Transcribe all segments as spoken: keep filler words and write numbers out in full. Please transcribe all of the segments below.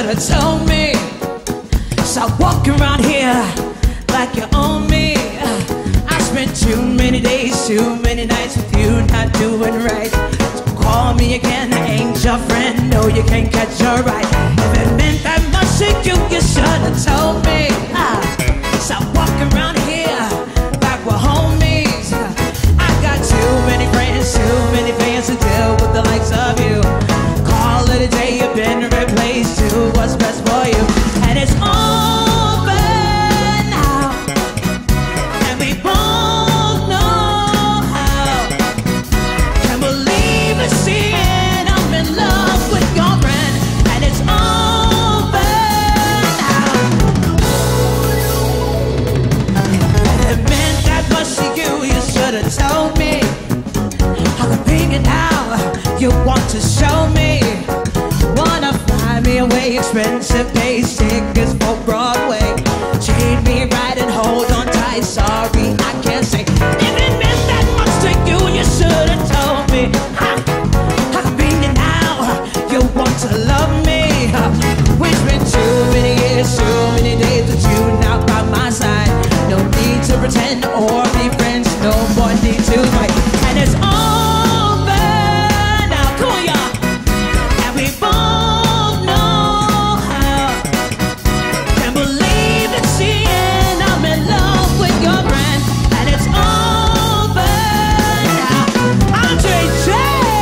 should've told me. Stop walking around here like you own me. I spent too many days, too many nights with you not doing right. So call me again, I ain't your friend. No, you can't catch your right. If it meant that much to you, you should've told me. Ah, stop walking around here like we're homies. I got too many friends, too many fans to deal with the likes of you. Call it a day, you've been replaced. Do what's best for you, and it's over now. And we both know how. Can't believe it's seeing I'm in love with your friend, and it's over now. If it meant that much to you, you should have told me. I could bring it now. You want to show me. Wanna fly me away, expensive days, tickets for Broadway. Chain me right and hold on tight. Sorry, I can't say. If it meant that much to you, you should have told me. I, I can bring it now. You want to love me. We spent too many years, too many days with you now by my side. No need to pretend or be friends. No more need to fight. And it's over now. Come on, y'all. And we both know how. Can't believe it's seeing I'm in love with your friend, and it's over now. Ondre J.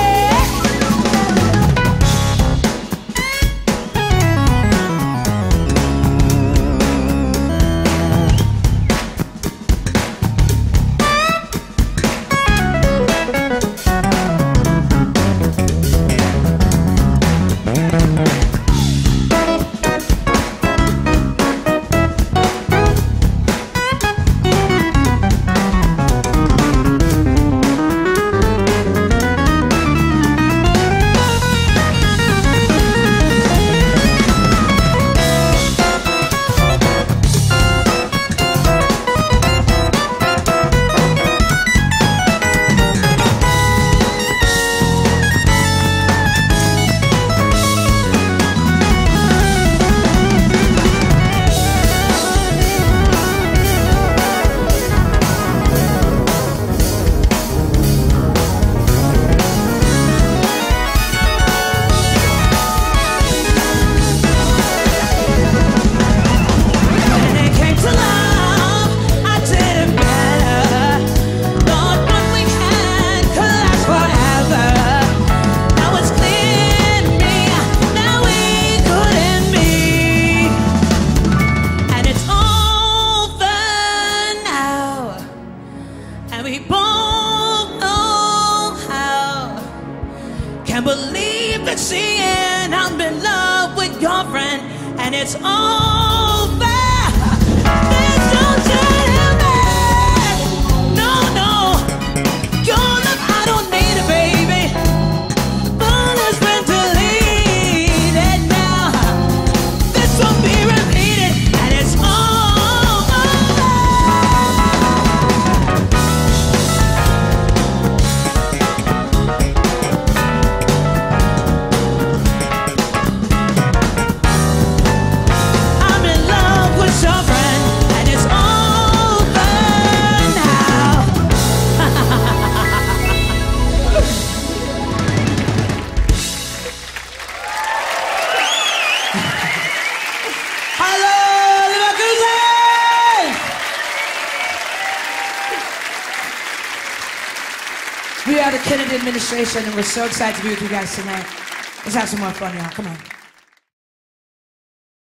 We both know how. Can't believe that seeing I'm in love with your friend, and it's over. There's no turning back. No, no. Your love, I don't need it, baby. But it's been deleted now. This won't be repeated, and it's over. We are the Kennedy administration, and we're so excited to be with you guys tonight. Let's have some more fun, y'all. Come on.